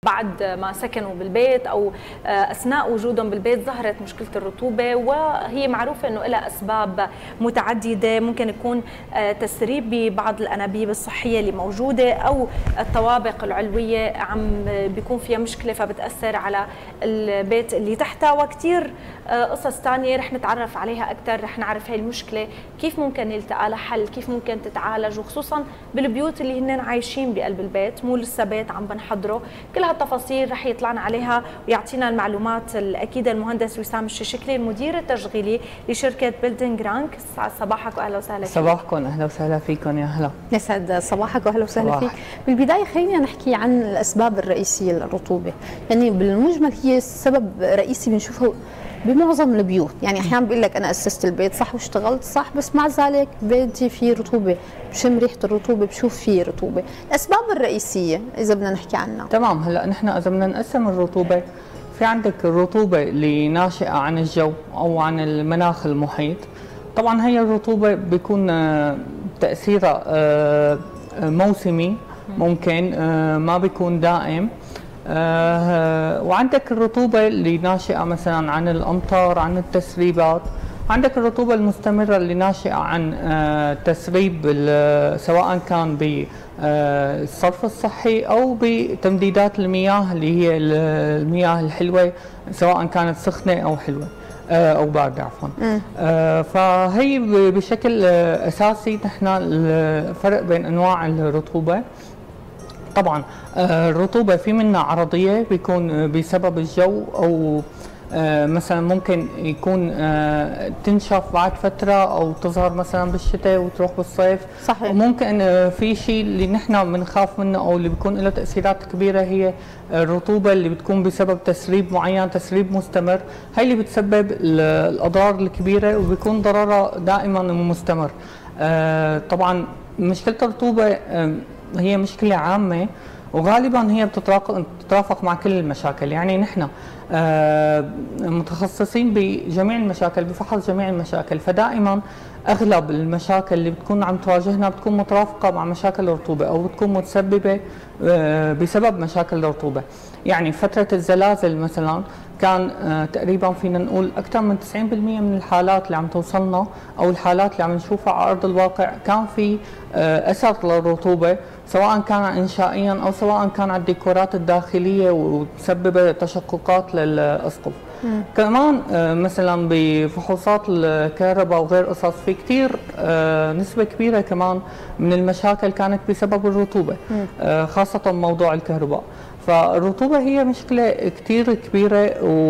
بعد ما سكنوا بالبيت أو أثناء وجودهم بالبيت ظهرت مشكلة الرطوبة، وهي معروفة أنه لها أسباب متعددة. ممكن يكون تسريب ببعض الأنابيب الصحية اللي موجودة، أو الطوابق العلوية عم بيكون فيها مشكلة فبتأثر على البيت اللي تحتها، وكتير قصص ثانية رح نتعرف عليها أكثر. رح نعرف هاي المشكلة كيف ممكن يلتقى لها حل، كيف ممكن تتعالج، وخصوصا بالبيوت اللي هن عايشين بقلب البيت، مو لسه بيت عم بنحضره. كل هالتفاصيل رح يطلعنا عليها ويعطينا المعلومات الأكيدة المهندس وسام الشيشكلي، المدير التشغيلي لشركة بيلدينج رانك. صباحك واهلا وسهلا فيك. صباحكم، اهلا وسهلا فيكم. يا هلا، يسعد صباحك واهلا وسهلا فيك. بالبدايه خلينا نحكي عن الاسباب الرئيسيه للرطوبه، يعني بالمجمل هي سبب رئيسي بنشوفه بمعظم البيوت. يعني احيانا بقول لك انا اسست البيت صح واشتغلت صح، بس مع ذلك بيتي فيه رطوبه، بشم ريحه الرطوبه، بشوف فيه رطوبه. الاسباب الرئيسيه اذا بدنا نحكي عنها. تمام. هلا نحن اذا بدنا نقسم الرطوبه، في عندك الرطوبه اللي ناشئه عن الجو او عن المناخ المحيط. طبعا هي الرطوبه بيكون تاثيرها موسمي، ممكن ما بيكون دائم. وعندك الرطوبة اللي ناشئة مثلا عن الأمطار، عن التسريبات. عندك الرطوبة المستمرة اللي ناشئة عن تسريب سواء كان بالصرف الصحي أو بتمديدات المياه اللي هي المياه الحلوة، سواء كانت سخنة أو حلوة أو باردة عفوا. فهي بشكل أساسي نحن الفرق بين أنواع الرطوبة. طبعا الرطوبة في منها عرضية بيكون بسبب الجو، أو مثلا ممكن يكون تنشف بعد فترة أو تظهر مثلا بالشتاء وتروح بالصيف. صحيح. وممكن في شيء اللي نحن بنخاف منه أو اللي بيكون له تأثيرات كبيرة، هي الرطوبة اللي بتكون بسبب تسريب معين، تسريب مستمر. هي اللي بتسبب الأضرار الكبيرة وبيكون ضررها دائما مستمر. طبعا مشكلة الرطوبة هي مشكلة عامة، وغالبا هي بتترافق مع كل المشاكل. يعني نحن متخصصين بجميع المشاكل، بفحص جميع المشاكل، فدائما اغلب المشاكل اللي بتكون عم تواجهنا بتكون مترافقة مع مشاكل الرطوبة، او بتكون متسببة بسبب مشاكل الرطوبة. يعني فترة الزلازل مثلا كان تقريبا فينا نقول اكثر من 90% من الحالات اللي عم توصلنا او الحالات اللي عم نشوفها على ارض الواقع كان في اثر للرطوبه، سواء كان انشائيا او سواء كان على الديكورات الداخليه وتسبب تشققات للاسقف. كمان مثلا بفحوصات الكهرباء وغير قصص، في كثير نسبه كبيره كمان من المشاكل كانت بسبب الرطوبه، خاصه موضوع الكهرباء. فالرطوبة هي مشكلة كتير كبيرة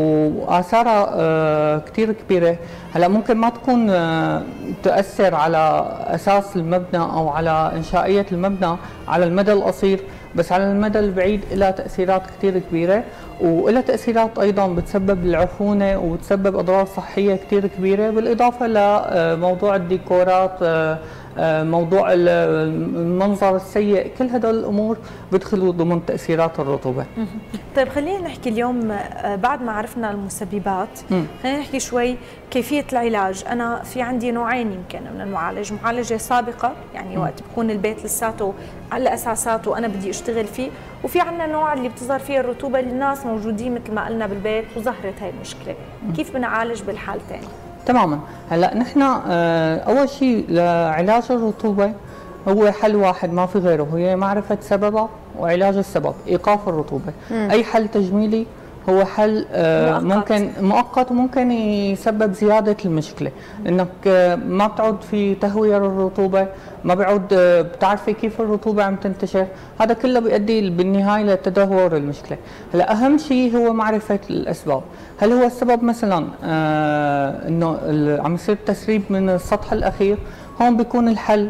وآثارها كتير كبيرة. هلا ممكن ما تكون تؤثر على أساس المبنى أو على إنشائية المبنى على المدى القصير، بس على المدى البعيد لها تأثيرات كتير كبيرة، ولها تأثيرات أيضا بتسبب العفونة وبتسبب أضرار صحية كتير كبيرة، بالإضافة لموضوع الديكورات، موضوع المنظر السيء. كل هدول الامور بيدخلوا ضمن تاثيرات الرطوبه. طيب خلينا نحكي اليوم بعد ما عرفنا المسببات، خلينا نحكي شوي كيفيه العلاج. انا في عندي نوعين يمكن من المعالج، معالجه سابقه يعني وقت بكون البيت لساته على اساساته وانا بدي اشتغل فيه، وفي عندنا نوع اللي بتظهر فيه الرطوبه للناس موجودين مثل ما قلنا بالبيت وظهرت هاي المشكله. كيف بنعالج بالحالتين؟ تماما. هلا نحن اول شيء لعلاج الرطوبه هو حل واحد ما في غيره، هي معرفه سببها وعلاج السبب، ايقاف الرطوبه. اي حل تجميلي هو حل ممكن مؤقت وممكن يسبب زياده المشكله، انك ما بتعود في تهويه للرطوبه، ما بيعود بتعرفي كيف الرطوبه عم تنتشر، هذا كله بيؤدي بالنهايه لتدهور المشكله. هلا اهم شيء هو معرفه الاسباب. هل هو السبب مثلا انه عم يصير تسريب من السطح الاخير؟ هون بيكون الحل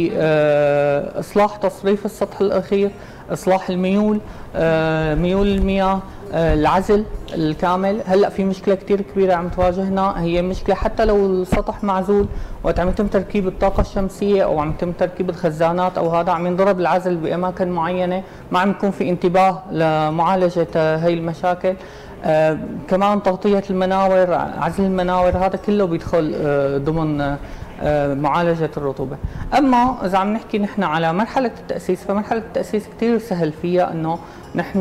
باصلاح تصريف السطح الاخير، اصلاح الميول، ميول المياه، العزل الكامل. هلا في مشكله كثير كبيره عم تواجهنا، هي مشكله حتى لو السطح معزول وقت عم يتم تركيب الطاقه الشمسيه او عم يتم تركيب الخزانات او هذا عم ينضرب العزل باماكن معينه، ما عم يكون في انتباه لمعالجه هي المشاكل. كمان تغطيه المناور، عزل المناور، هذا كله بيدخل ضمن معالجه الرطوبه. اما اذا عم نحكي نحن على مرحله التاسيس، فمرحله التاسيس كثير سهل فيها انه نحن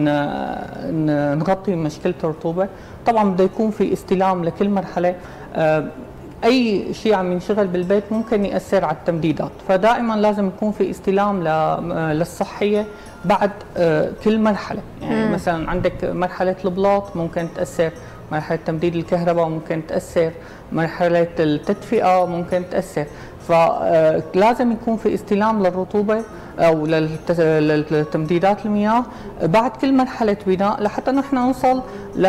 نغطي مشكله الرطوبه. طبعا بده يكون في استلام لكل مرحله. اي شيء عم ينشغل بالبيت ممكن ياثر على التمديدات، فدائما لازم يكون في استلام للصحيه بعد كل مرحله. يعني مثلا عندك مرحله البلاط ممكن تاثر، مرحله تمديد الكهرباء ممكن تاثر، مرحله التدفئه ممكن تاثر، فلازم يكون في استلام للرطوبه او لتمديدات المياه بعد كل مرحله بناء، لحتى نحن نوصل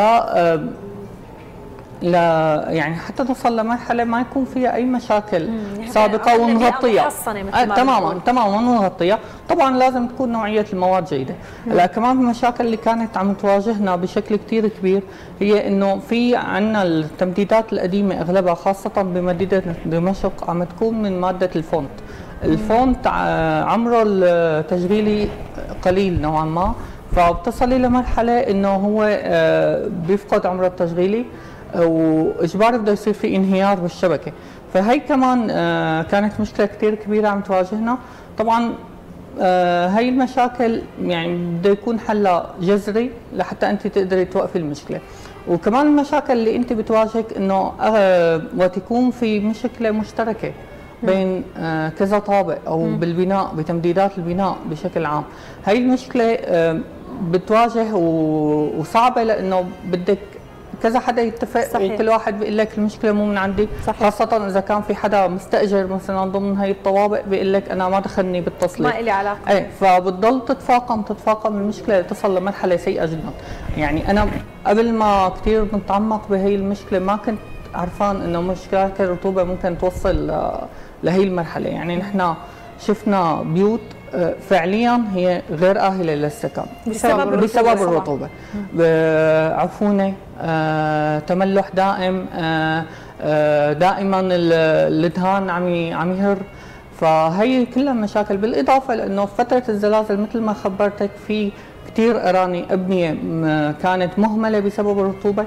يعني حتى نوصل لمرحله ما يكون فيها اي مشاكل سابقه ونغطيها تماما ونغطيها. طبعا لازم تكون نوعيه المواد جيده. هلا كمان المشاكل اللي كانت عم تواجهنا بشكل كثير كبير هي انه في عندنا التمديدات القديمه اغلبها خاصه بمدينه دمشق عم تكون من ماده الفونت. الفونت عمره التشغيلي قليل نوعا ما، فبتصلي لمرحله انه هو بيفقد عمره التشغيلي واجباري بده يصير في انهيار بالشبكه. فهي كمان كانت مشكله كثير كبيره عم تواجهنا. طبعا هي المشاكل يعني بده يكون حلها جذري لحتى انت تقدري توقفي المشكله. وكمان المشاكل اللي انت بتواجهك انه وقت يكون في مشكله مشتركه بين كذا طابق او بالبناء بتمديدات البناء بشكل عام، هي المشكله بتواجه وصعبه لانه بدك كذا حدا يتفق. صحيح. وكل واحد بيقول لك المشكله مو من عندي. صحيح. خاصه اذا كان في حدا مستاجر مثلا ضمن هي الطوابق بيقول لك انا ما دخلني بالتصليح، ما لي علاقه. ايه، فبتضل تتفاقم المشكله تصل لمرحله سيئه جدا. يعني انا قبل ما كثير نتعمق بهي المشكله ما كنت عرفان انه مشكله الرطوبه ممكن توصل لهي المرحله. يعني نحن شفنا بيوت فعليا هي غير آهلة للسكن بسبب الرطوبة، عفونة، تملح دائم، دائما الدهان عم يهر. فهي كلها مشاكل، بالإضافة لأنه في فترة الزلازل مثل ما خبرتك في كثير أراني أبنية كانت مهملة بسبب الرطوبة.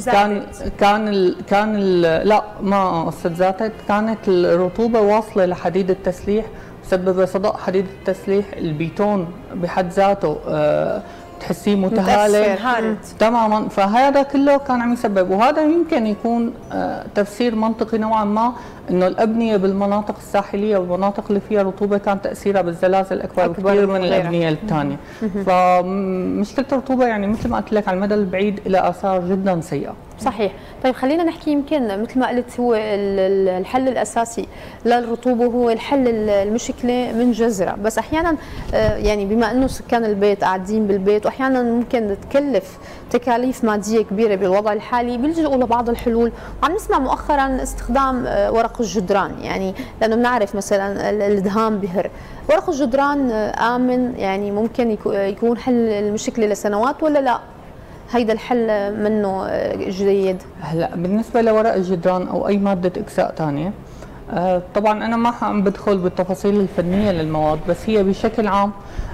كان لا ما قصة زادت، كانت الرطوبة واصلة لحديد التسليح، سبب صدأ حديد التسليح. البيتون بحد ذاته تحسيه متهالك تماما، فهذا كله كان عم يسبب. وهذا يمكن يكون تفسير منطقي نوعا ما انه الابنيه بالمناطق الساحليه والمناطق اللي فيها رطوبه كان تاثيرها بالزلازل اكبر بكثير من الابنيه الثانيه. فمشكله الرطوبه يعني مثل ما قلت لك على المدى البعيد لها اثار جدا سيئه. صحيح. طيب خلينا نحكي، يمكن مثل ما قلت هو الحل الاساسي للرطوبه هو الحل المشكله من جذرها، بس احيانا يعني بما انه سكان البيت قاعدين بالبيت واحيانا ممكن تكلف تكاليف ماديه كبيره بالوضع الحالي، بيلجؤوا لبعض الحلول. وعم نسمع مؤخرا استخدام ورق الجدران، يعني لانه بنعرف مثلا الدهان بهر. ورق الجدران امن، يعني ممكن يكون حل المشكله لسنوات ولا لا؟ هيدا الحل منه جيد؟ هلا بالنسبه لورق الجدران او اي ماده اكساء ثانيه، طبعا انا ما عم بدخل بالتفاصيل الفنيه للمواد، بس هي بشكل عام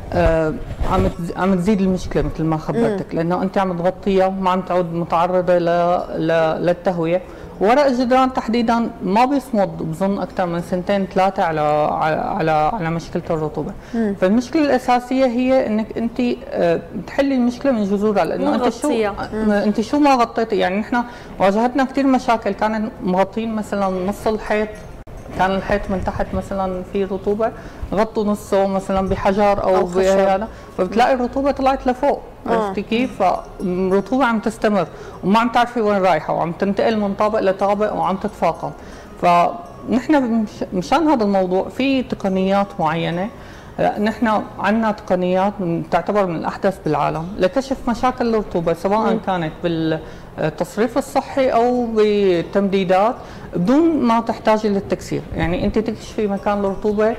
عم تزيد المشكله مثل ما خبرتك، لانه انت عم تغطيها وما عم تعود متعرضه للتهويه. ورق الجدران تحديدا ما بيصمد بظن اكثر من 2-3 على مشكله الرطوبه. فالمشكله الاساسيه هي انك انت تحلي المشكله من جذورها، لانه انت شو ما غطيتي. يعني نحن واجهتنا كثير مشاكل، كانت مغطين مثلا نص الحيط، كان الحيط من تحت مثلا في رطوبه، غطوا نصه مثلا بحجر او بهذا، فبتلاقي الرطوبه طلعت لفوق. عرفتي كيف؟ فالرطوبه عم تستمر وما عم تعرفي وين رايحه، وعم تنتقل من طابق لطابق وعم تتفاقم. فنحن مشان هذا الموضوع في تقنيات معينه، نحن عندنا تقنيات تعتبر من الاحدث بالعالم لكشف مشاكل الرطوبه، سواء كانت بالتصريف الصحي او بالتمديدات بدون ما تحتاجي للتكسير. يعني انت تكشفي مكان الرطوبه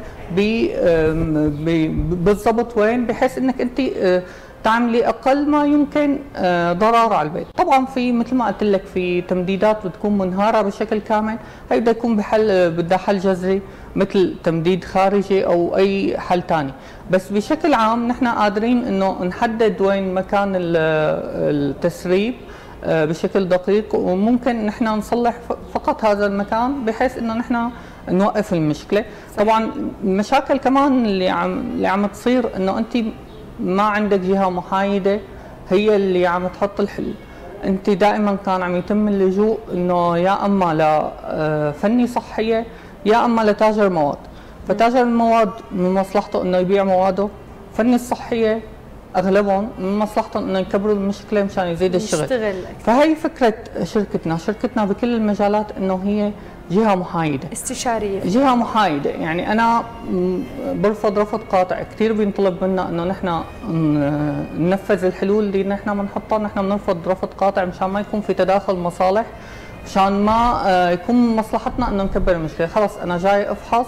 بالضبط وين، بحيث انك انت تعملي اقل ما يمكن ضرر على البيت. طبعا في مثل ما قلت لك في تمديدات بتكون منهاره بشكل كامل، هي بدها يكون بدها حل جذري مثل تمديد خارجي او اي حل ثاني. بس بشكل عام نحن قادرين انه نحدد وين مكان التسريب بشكل دقيق، وممكن نحن نصلح فقط هذا المكان بحيث انه نحن نوقف المشكله. طبعا المشاكل كمان اللي عم تصير انه انت ما عندك جهه محايده هي اللي عم تحط الحل. انت دائما كان عم يتم اللجوء انه يا اما لفني صحيه يا اما لتاجر مواد. فتاجر المواد من مصلحته انه يبيع مواده، فني الصحيه اغلبهم من مصلحتهم انه يكبروا المشكله مشان يزيد الشغل. فهي فكره شركتنا بكل المجالات انه هي جهه محايده استشاريه، جهه محايده. يعني انا برفض رفض قاطع، كثير بينطلب منا انه نحن ننفذ الحلول اللي نحن بنحطها، نحن بنرفض رفض قاطع مشان ما يكون في تداخل مصالح، مشان ما يكون مصلحتنا انه نكبر المشكله. خلص انا جاي افحص،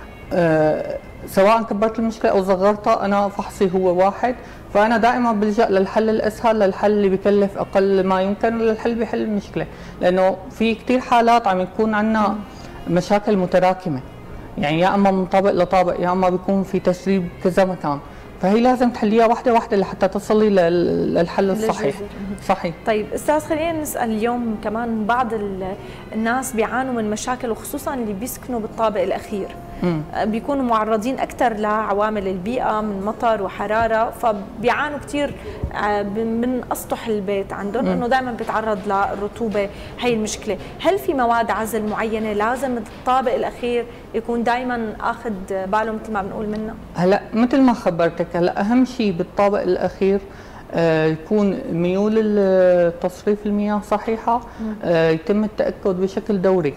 سواء كبرت المشكله او صغرتها، انا فحصي هو واحد، فانا دائما بلجا للحل الاسهل، للحل اللي بكلف اقل ما يمكن، للحل بيحل المشكله. لانه في كثير حالات عم يكون عندنا مشاكل متراكمه، يعني يا اما من طابق لطابق يا اما بيكون في تسريب كذا مكان، فهي لازم تحليها واحده واحده لحتى تصلي للحل الصحيح. صحيح. طيب استاذ، خلينا نسال اليوم كمان بعض الناس بيعانوا من مشاكل، وخصوصا اللي بيسكنوا بالطابق الاخير بيكونوا معرضين اكثر لعوامل البيئه من مطر وحراره، فبيعانوا كثير من اسطح البيت عندهم انه دائما بيتعرض للرطوبه. هي المشكله. هل في مواد عزل معينه لازم الطابق الاخير يكون دائما اخذ باله مثل ما بنقول منها؟ هلا مثل ما خبرتك، هلا اهم شيء بالطابق الاخير يكون ميول تصريف المياه صحيحه، يتم التاكد بشكل دوري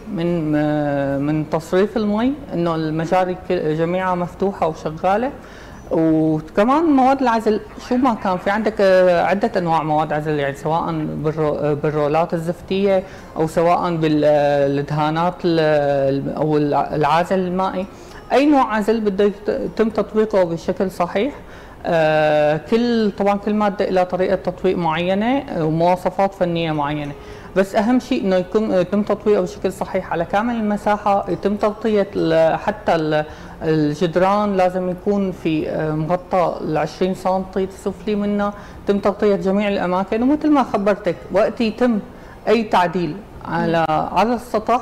من تصريف المي انه المجاري جميعها مفتوحه وشغاله. وكمان مواد العزل شو ما كان في عندك عده انواع مواد عزل، يعني سواء بالرولات الزفتيه او سواء بالدهانات او العازل المائي، اي نوع عزل بده يتم تطبيقه بشكل صحيح. طبعا كل ماده لها طريقه تطبيق معينه ومواصفات فنيه معينه، بس اهم شيء انه يتم تطبيقه بشكل صحيح على كامل المساحه، يتم تغطيه حتى الجدران لازم يكون في مغطى ال 20 سم السفلي منه، يتم تغطيه جميع الاماكن. ومثل ما خبرتك وقت يتم اي تعديل على السطح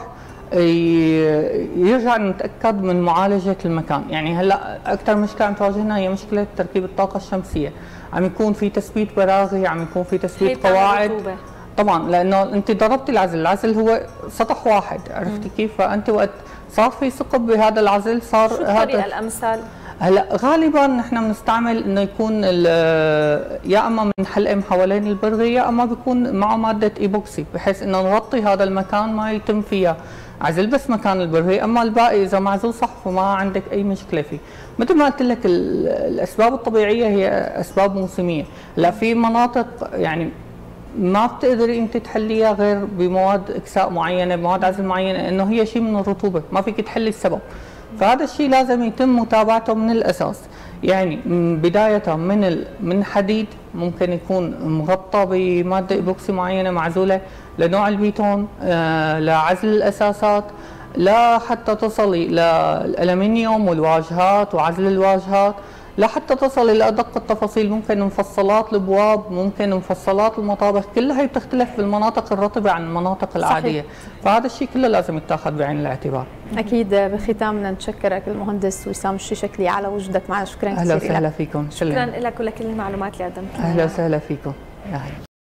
يرجع نتاكد من معالجه المكان. يعني هلا اكثر مشكله عم تواجهنا هي مشكله تركيب الطاقه الشمسيه، عم يكون في تثبيت براغي، عم يكون في تثبيت قواعد. طبعا لانه انت ضربتي العزل هو سطح واحد، عرفتي كيف؟ فانت وقت صار في ثقب بهذا العزل صار شو الطريقه الامثل؟ هلا غالبا نحن بنستعمل انه يكون يا اما بنحلقم حوالين البرغي يا اما بيكون معه ماده ايبوكسي، بحيث انه نغطي هذا المكان ما يتم فيها عزل، بس مكان البرغي، اما الباقي اذا معزول صح فما عندك اي مشكله فيه. مثل ما قلت لك الاسباب الطبيعيه هي اسباب موسميه. لا في مناطق يعني ما بتقدري انت تحليها غير بمواد اكساء معينه، بمواد عزل معينه، انه هي شيء من الرطوبه، ما فيك تحلي السبب. فهذا الشيء لازم يتم متابعته من الاساس، يعني بدايه من حديد ممكن يكون مغطى بماده ايبوكسي معينه معزوله، لنوع البيتون، لعزل الاساسات، لا حتى تصلي للالمنيوم والواجهات وعزل الواجهات، لحتى تصل الى ادق التفاصيل. ممكن مفصلات الابواب، ممكن مفصلات المطابخ، كلها هي بتختلف بالمناطق الرطبه عن المناطق العاديه. صحيح. فهذا الشيء كله لازم يتاخذ بعين الاعتبار. اكيد. بختام بدنا نتشكرك المهندس وسام الشيشكلي على وجودك معنا. شكرا كثير. اهلا وسهلا فيكم. شكرا لك ولكل المعلومات اللي قدمتها. اهلا وسهلا فيكم.